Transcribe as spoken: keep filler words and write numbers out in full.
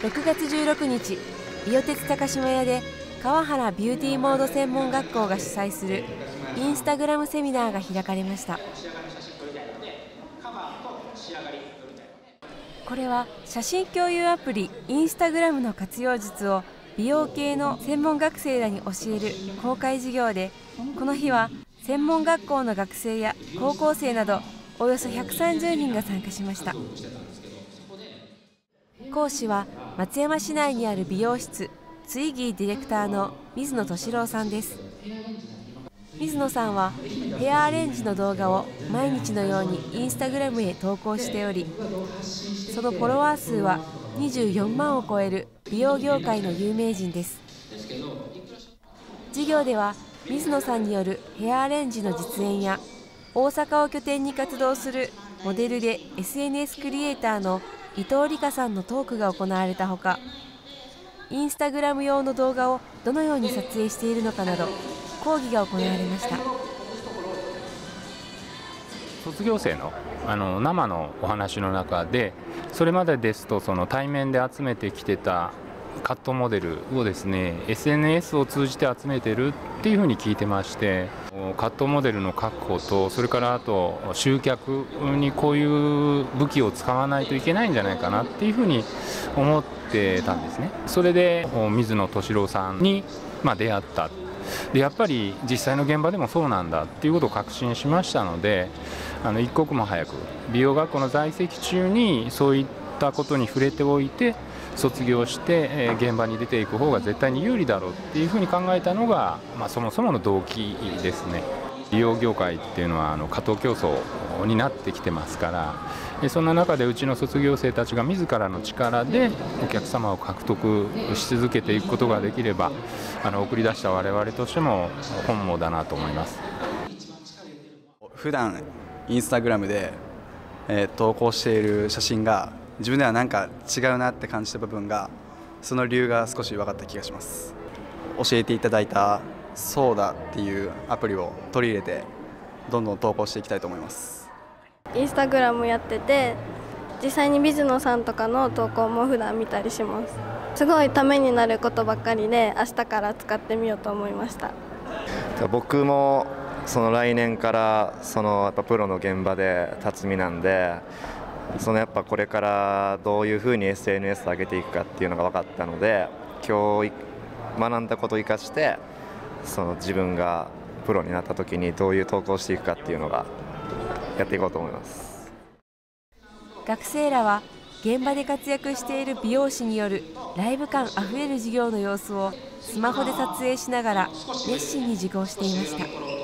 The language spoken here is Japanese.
ろくがつじゅうろくにち、伊予鉄高島屋で川原ビューティーモード専門学校が主催するインスタグラムセミナーが開かれました。これは写真共有アプリインスタグラムの活用術を美容系の専門学生らに教える公開授業で、この日は専門学校の学生や高校生などおよそひゃくさんじゅうにんが参加しました。講師は松山市内にある美容室ツイギーディレクターの水野俊郎さんです。水野さんはヘアアレンジの動画を毎日のようにインスタグラムへ投稿しており、そのフォロワー数はにじゅうよんまんを超える美容業界の有名人です。授業では水野さんによるヘアアレンジの実演や、大阪を拠点に活動するモデルで エスエヌエス クリエイターの伊藤理香さんのトークが行われたほか、インスタグラム用の動画をどのように撮影しているのかなど講義が行われました。 卒業生のあの生のお話の中で、それまでですとその対面で集めてきてたカットモデルをですね エスエヌエス を通じて集めてるっていうふうに聞いてまして、カットモデルの確保と、それからあと集客にこういう武器を使わないといけないんじゃないかなっていうふうに思ってたんですね。それで水野俊郎さんにまあ出会った。でやっぱり実際の現場でもそうなんだっていうことを確信しましたので、あの一刻も早く美容学校の在籍中にそういったことに触れておいて、卒業して、えー、現場に出ていく方が絶対に有利だろうっていうふうに考えたのが、まあ、そもそもの動機ですね。美容業界っていうのはあの過当競争になってきてますから、でそんな中でうちの卒業生たちが自らの力でお客様を獲得し続けていくことができれば、あの送り出した我々としても本望だなと思います。 普段インスタグラムで、えー、投稿している写真が自分ではなんか違うなって感じた部分が、その理由が少し分かった気がします。教えていただいたソーダっていうアプリを取り入れてどんどん投稿していきたいと思います。 インスタグラムやってて、実際に水野さんとかの投稿も普段見たりします。すごいためになることばっかりで、明日から使ってみようと思いました。 僕もその来年からそのやっぱプロの現場で立つ身なんで、そのやっぱこれからどういうふうに エスエヌエス を上げていくかっていうのが分かったので、今日学んだことを生かしてその自分がプロになった時にどういう投稿をしていくかっていうのがやっていこうと思います。 学生らは現場で活躍している美容師によるライブ感あふれる授業の様子をスマホで撮影しながら熱心に受講していました。